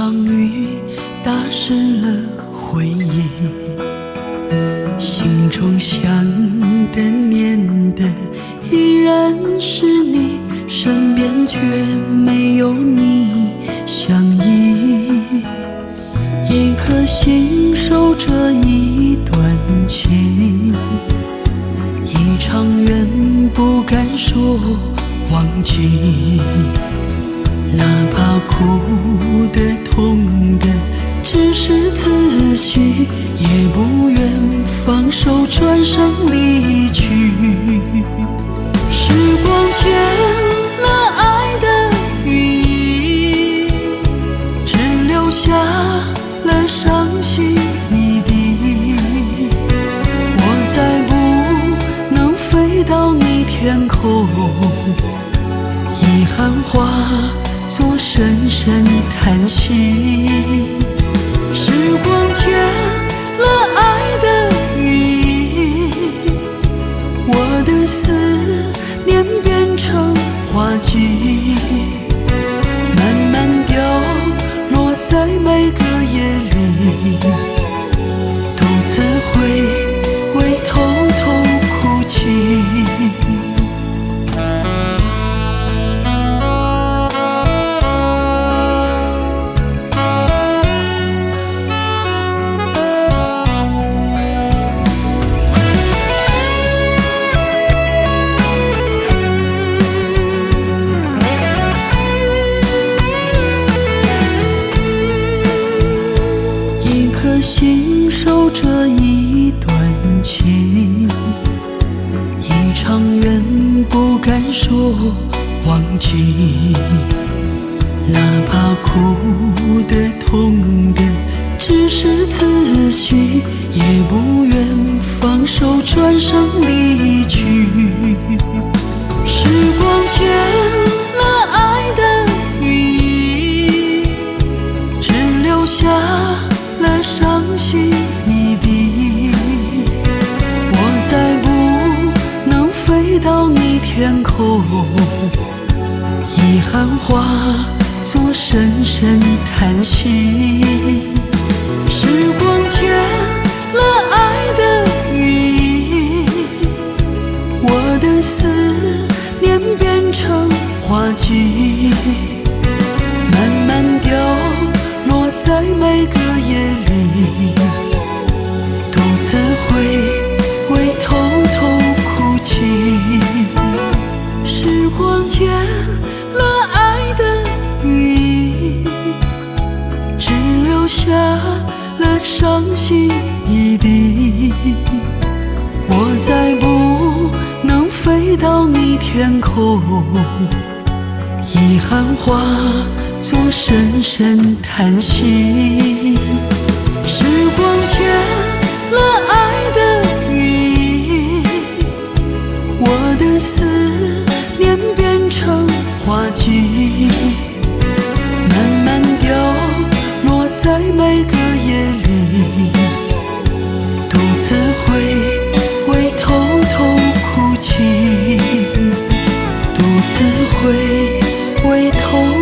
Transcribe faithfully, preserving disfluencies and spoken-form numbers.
场雨打湿了回忆，心中想的念的依然是你，身边却没有你相依。一颗心守着一段情，一场缘不敢说忘记，哪怕苦的痛的只是自己，也不愿放手转身离去。时光剪了爱的羽翼，只留下了伤心一地。我再不能飞到你天空，遗憾化作深深叹息。时光剪了爱的羽翼，我的思念变成花季，慢慢掉落在每个夜里，独自会为偷偷哭泣。心守着一段情，一场缘不敢说忘记，哪怕苦的痛的只是自己，也不愿放手转身离去。时光剪了爱的羽翼，只留下了伤心一地。我再不能飞到你天空，遗憾化作深深叹息。时光剪了爱的羽翼，我的思念变成花季，慢慢掉落在每个夜里，独自会为偷偷哭泣。时光剪了爱的羽翼，只留下了伤心一地。我再不能飞到你天空，遗憾化作深深叹息。时光剪了爱的羽翼，我的思念变成花季，慢慢掉落在每个夜里，独自会为偷偷哭泣，独自会为偷